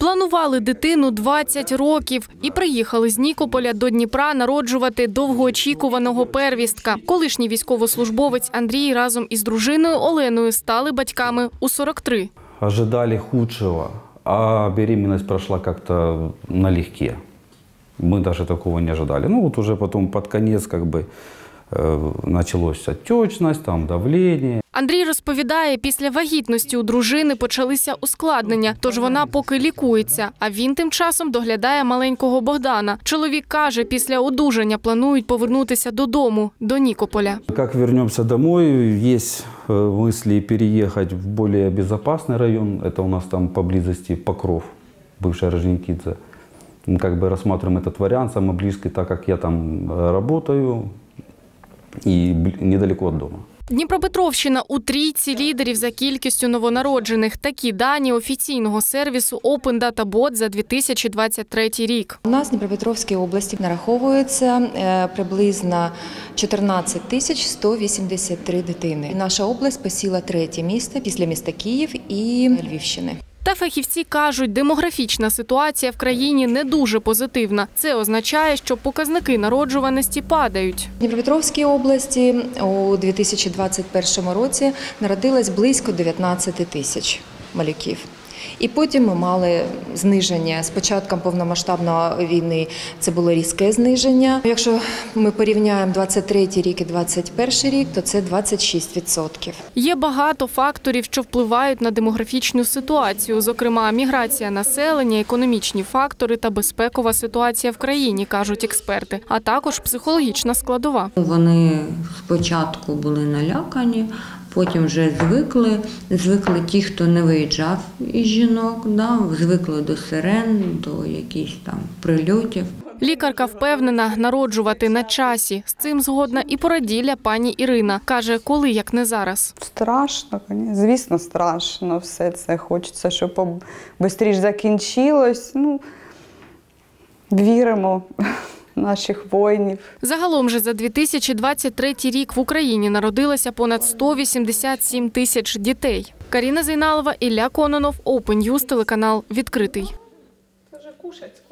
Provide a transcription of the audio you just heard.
Планували дитину 20 років і приїхали з Нікополя до Дніпра народжувати довгоочікуваного первістка. Колишній військовослужбовець Андрій разом із дружиною Оленою стали батьками у 43. Ожидали худшего, а беременность прошла как-то налегке. Мы даже такого не ожидали. Ну вот уже потом под конец началась отечность, там давление. Андрій розповідає, після вагітності у дружини почалися ускладнення, тож вона поки лікується, а він тим часом доглядає маленького Богдана. Чоловік каже, після одужання планують повернутися додому, до Нікополя. Как вернемся домой, есть мысли переехать в более безопасный район. Это у нас там поблизости Покров, бывшая Роженикидзе. Мы рассматриваем этот вариант, самый близкий, так как я там работаю и недалеко от дома. Дніпропетровщина у трійці лідерів за кількістю новонароджених. Такі дані офіційного сервісу Open Data Bot за 2023 рік. У нас в Дніпропетровській області нараховується приблизно 14 183 дитини. Наша область посіла 3-є місце після міста Київ і Львівщини. Та фахівці кажуть, демографічна ситуація в країні не дуже позитивна. Це означає, що показники народжуваності падають. В Дніпропетровській області у 2021 році народилось близько 19 тисяч малюків. І потім ми мали зниження. З початком повномасштабної війни це було різке зниження. Якщо ми порівняємо 23-й рік і 21-й рік, то це 26%. Є багато факторів, що впливають на демографічну ситуацію, зокрема міграція населення, економічні фактори та безпекова ситуація в країні, кажуть експерти, а також психологічна складова. Вони спочатку були налякані, потім вже звикли ті, хто не виїжджав із жінок, звикли до сирен, до якихось там прильотів. Лікарка впевнена, народжувати на часі. З цим згодна і породілля пані Ірина. Каже, коли, як не зараз. Страшно, звісно, страшно все це. Хочеться, щоб швидше закінчилось. Віримо в наших воїнів. Загалом же за 2023 рік в Україні народилося понад 187 тисяч дітей. Каріна Зейналова, Ілля Кононов, Open News, телеканал «Відкритий». Це вже кушать.